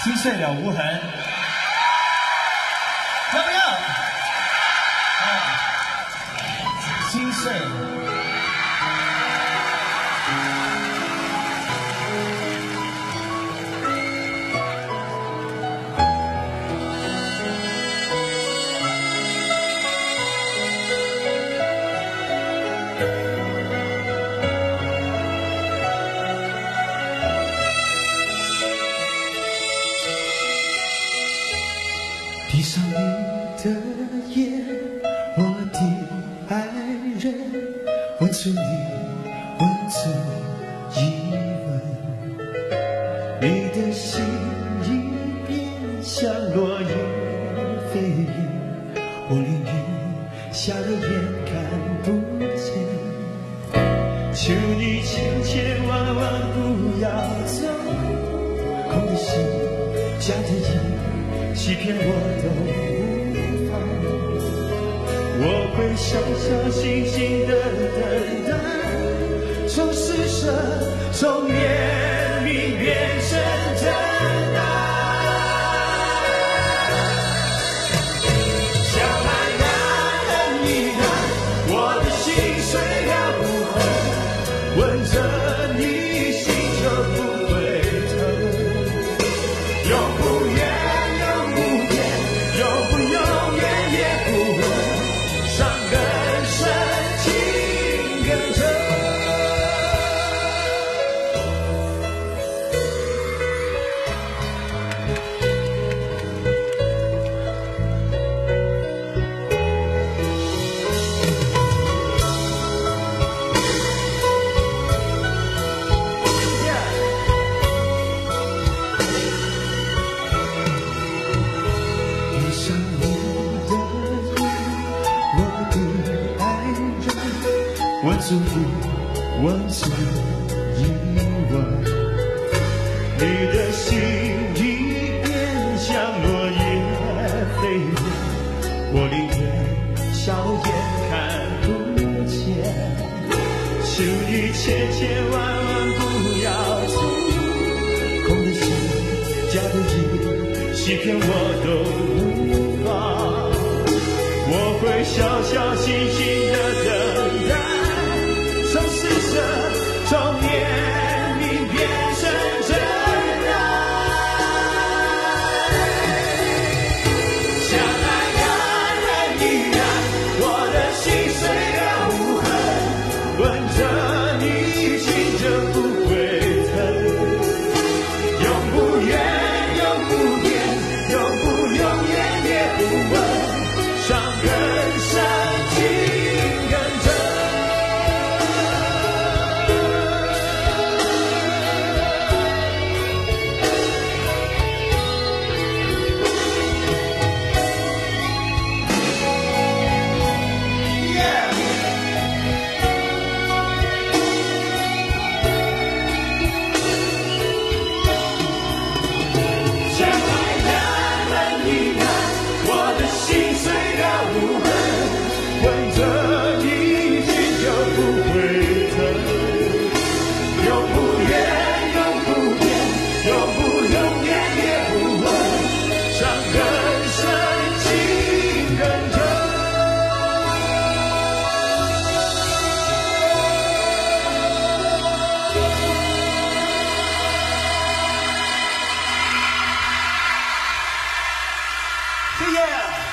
心碎了无痕，怎么样？心碎。 闭上你的眼，我的爱人，吻住你，吻住一吻，你的心已变像落叶飞远，我淋雨下了眼看不见，求你千千万万不要走，空的心假的意欺骗我都无妨，我会小小心心的等待，从施舍，从怜悯变成真爱。相爱难，恨亦难，我的心碎了无痕，吻着你心就不会疼，永不远。吻住你，吻住一吻，你的心已变像落叶飞远，我宁愿笑眼看不见，求你千千万万不要走，空的心，假的意，欺骗我都无妨，我会小小心心的等待，从施舍，从怜悯变成真爱。相爱难，恨亦难，我的心碎了无痕，吻着你心就不会疼，永不远，永不变，永不永远也不问，伤更深，情更真。 谢谢。